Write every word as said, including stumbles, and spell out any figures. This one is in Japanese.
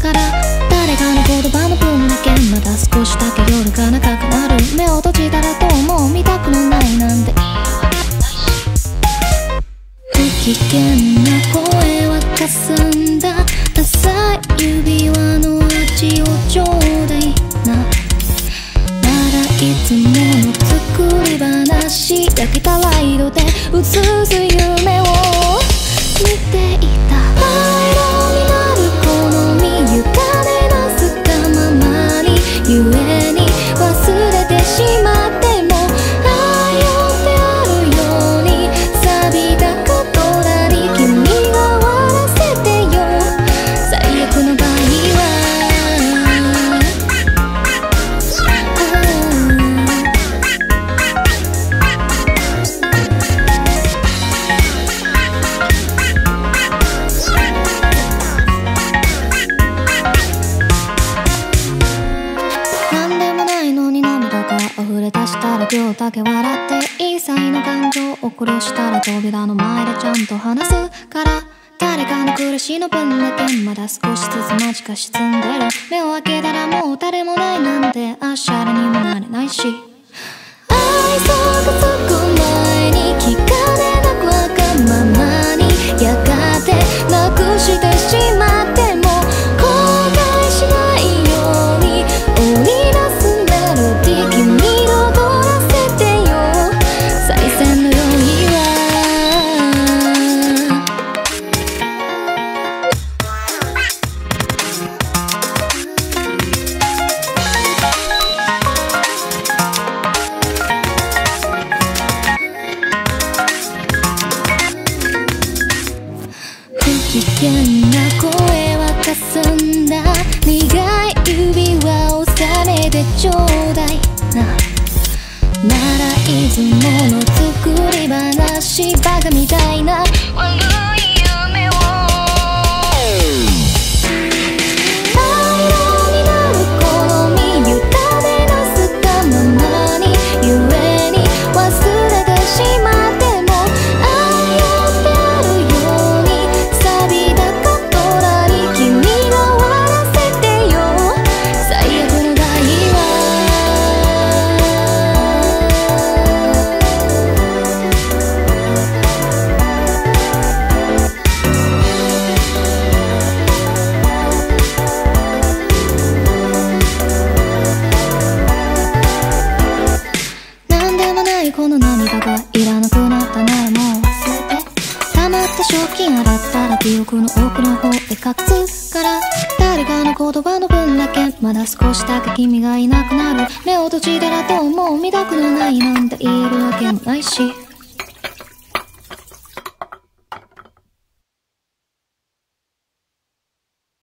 から誰かの言葉の分だけまだ少しだけ夜が長くなる。目を閉じたらどうも見たくもないなんて不機嫌な声はかすんだダサい指輪の味をちょうだいな。ならいつもの作り話焼けたライドで映す夢を見ていた。灰色になる好み委ねなすがままに故に忘れてしまっても愛用ってあるように錆びたカトラリー君が終わらせてよ。最悪の場合は溢れ出したら今日だけ笑って一切の感情を殺したら扉の前でちゃんと話すから誰かの暮らしの分だけまだ少しずつ間近沈んでる。目を開けたらもう誰もないなんてあっしゃらにもなれないし愛想がつく前に聞かれなくわがままにやがてなくしてしまっても後悔しないように織り出すメロディー君危険な声はかすんだ苦い指輪を収めてちょうだいな。ならいつもの作り話バカみたいな悪い夢を灰色になる好み委ねなすがままに故に忘れてしまっても愛用ってあるように錆びたカトラリー君が終わらせてよ。最悪の場合はなんでもないこの涙がいらなくなったならもう忘れて溜まった賞金洗ったら記憶の奥の方で隠すから誰かの言葉の分だけまだ少しだけ君がいなくなる。目を閉じたらどうも見たくのないなんて言えるわけもないし